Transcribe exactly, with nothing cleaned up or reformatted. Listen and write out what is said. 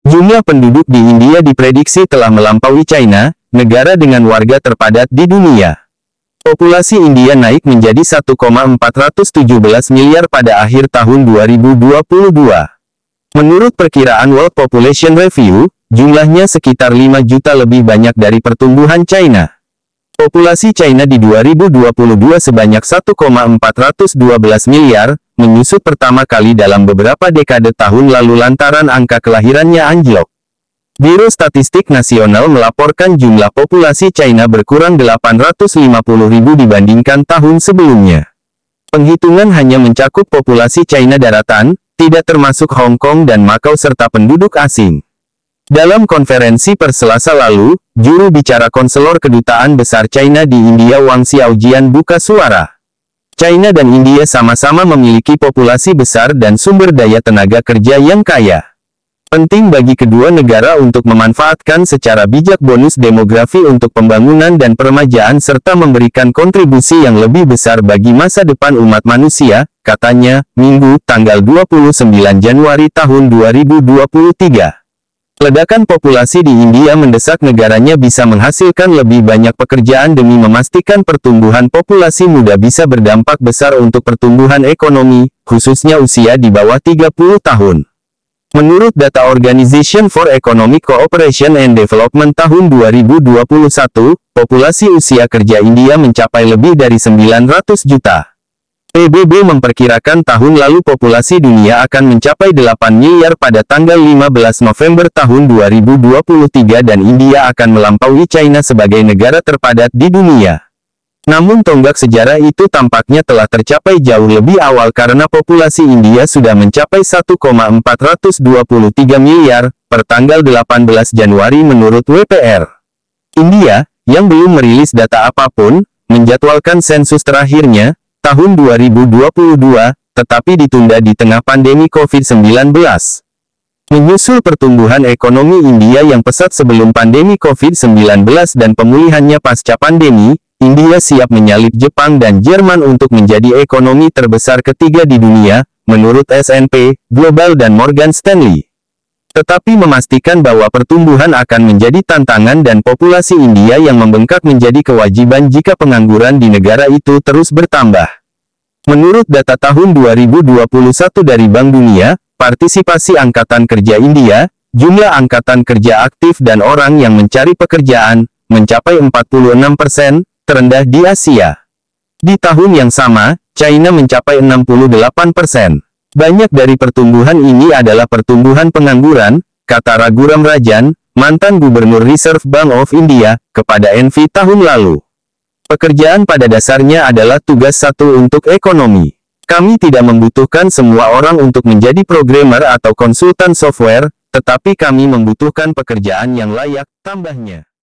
Jumlah penduduk di India diprediksi telah melampaui China, negara dengan warga terpadat di dunia. Populasi India naik menjadi satu koma empat tujuh miliar pada akhir tahun dua ribu dua puluh dua. Menurut perkiraan World Population Review, jumlahnya sekitar lima juta lebih banyak dari pertumbuhan China. Populasi China di dua ribu dua puluh dua sebanyak satu koma empat dua miliar, menyusut pertama kali dalam beberapa dekade tahun lalu lantaran angka kelahirannya anjlok. Biro Statistik Nasional melaporkan jumlah populasi China berkurang delapan ratus lima puluh ribu dibandingkan tahun sebelumnya. Penghitungan hanya mencakup populasi China daratan, tidak termasuk Hong Kong dan Macau serta penduduk asing. Dalam konferensi per Selasa lalu, juru bicara konselor Kedutaan Besar China di India Wang Xiaojian buka suara. China dan India sama-sama memiliki populasi besar dan sumber daya tenaga kerja yang kaya. Penting bagi kedua negara untuk memanfaatkan secara bijak bonus demografi untuk pembangunan dan peremajaan serta memberikan kontribusi yang lebih besar bagi masa depan umat manusia, katanya, Minggu, tanggal dua puluh sembilan Januari tahun dua ribu dua puluh tiga. Ledakan populasi di India mendesak negaranya bisa menghasilkan lebih banyak pekerjaan demi memastikan pertumbuhan populasi muda bisa berdampak besar untuk pertumbuhan ekonomi, khususnya usia di bawah tiga puluh tahun. Menurut data Organization for Economic Cooperation and Development tahun dua ribu dua puluh satu, populasi usia kerja India mencapai lebih dari sembilan ratus juta. P B B memperkirakan tahun lalu populasi dunia akan mencapai delapan miliar pada tanggal lima belas November tahun dua ribu dua puluh tiga dan India akan melampaui China sebagai negara terpadat di dunia. Namun tonggak sejarah itu tampaknya telah tercapai jauh lebih awal karena populasi India sudah mencapai satu koma empat dua tiga miliar per tanggal delapan belas Januari menurut W P R. India, yang belum merilis data apapun, menjadwalkan sensus terakhirnya tahun dua ribu dua puluh dua, tetapi ditunda di tengah pandemi COVID sembilan belas. Menyusul pertumbuhan ekonomi India yang pesat sebelum pandemi COVID sembilan belas dan pemulihannya pasca pandemi, India siap menyalip Jepang dan Jerman untuk menjadi ekonomi terbesar ketiga di dunia, menurut S and P Global dan Morgan Stanley. Tetapi memastikan bahwa pertumbuhan akan menjadi tantangan dan populasi India yang membengkak menjadi kewajiban jika pengangguran di negara itu terus bertambah. Menurut data tahun dua ribu dua puluh satu dari Bank Dunia, partisipasi Angkatan Kerja India, jumlah angkatan kerja aktif dan orang yang mencari pekerjaan, mencapai empat puluh enam persen, terendah di Asia. Di tahun yang sama, China mencapai enam puluh delapan persen. Banyak dari pertumbuhan ini adalah pertumbuhan pengangguran, kata Raghuram Rajan, mantan Gubernur Reserve Bank of India, kepada N V tahun lalu. Pekerjaan pada dasarnya adalah tugas satu untuk ekonomi. Kami tidak membutuhkan semua orang untuk menjadi programmer atau konsultan software, tetapi kami membutuhkan pekerjaan yang layak, tambahnya.